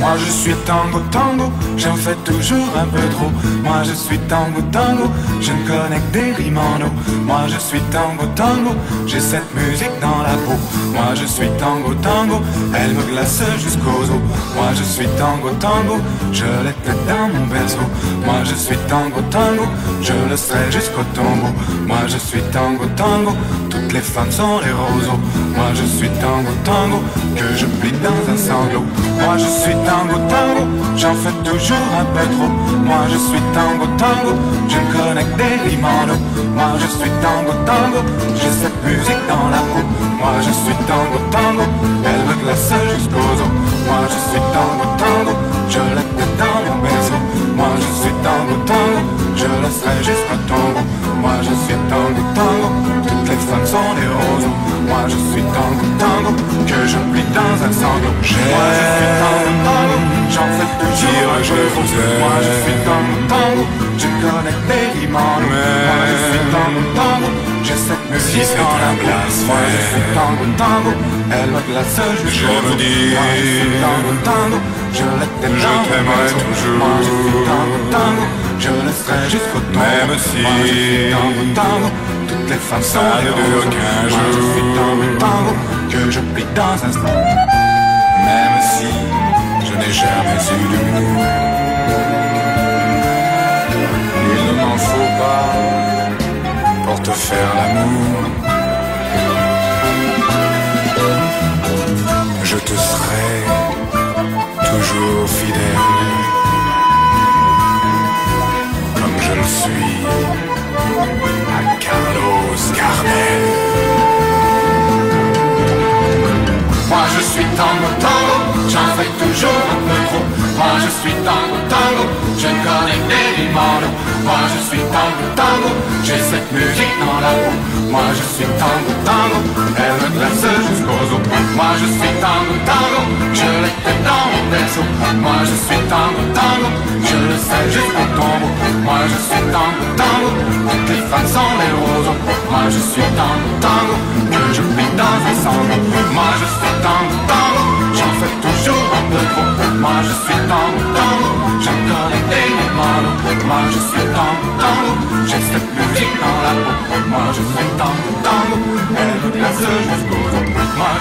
Moi je suis tango tango, j'en fais toujours un peu trop. Moi je suis tango tango, je ne connais que des rimes en eau. Moi je suis tango tango, j'ai cette musique dans la peau. Moi je suis tango tango, elle me glace jusqu'aux os. Moi je suis tango tango, je l'étais dans mon berceau. Moi je suis tango tango, je le serai jusqu'au tombeau. Moi je suis tango tango, toutes les femmes sont les roseaux. Moi je suis tango tango, que je plie dans un sanglot. Moi je suis tango tango, j'en fais toujours un peu trop. Moi je suis tango tango, je ne connais que des rimes en eau. Moi je suis tango tango, j'ai cette musique dans la peau. Moi je suis tango tango, elle me glace jusqu'aux os. Moi je suis tango tango, je l'étais dans mon berceau. Moi je suis tango tango, je le serai jusqu'au tombeau. Moi je suis tango tango, toutes les femmes sont des roseaux. Moi je suis tango tango, que je plie dans un sanglot. Moi je suis tango tango, j'en fais toujours un peu trop. Moi je suis tango tango, je connais que des rimes en eau. Moi je suis tango tango, j'ai cette musique dans la glace. Moi je suis tango tango, elle me glace jusqu'aux os. Moi je suis tango tango, je l'étais dans mon berceau. Moi je suis tango tango, je le serai jusqu'au tombeau. Même si moi je suis tango tango, toutes les femmes sont ça ne dure qu'un jour. Moi je suis tango tango, que je plie dans un instant. Même si je n'ai jamais eu d'amour, il ne m'en faut pas pour te faire l'amour. Je te serai toujours fidèle, comme je le suis à Carlos Gardel. Moi je suis tango tango, j'en fais toujours un peu trop. Moi je suis tango tango, je ne connais que des rimes en eau. Moi je suis tango tango, j'ai cette musique dans la peau. Moi je suis tango tango, elle me glace jusqu'aux os. Moi je suis tango tango, je l'étais dans mon berceau. Moi je suis tango tango, je le sais jusqu'au tombeau. Moi je suis tango tango, toutes les femmes sont les roseaux. Moi je suis tango tango, que je plie dans un sanglot. Moi je suis tango tango, j'en fais toujours un peu trop. Moi je suis tango tango, je connais des rimes en eau. Moi je suis tango tango, j'ai cette musique dans la peau. Moi je suis tango tango, elle me glace jusqu'aux os. Moi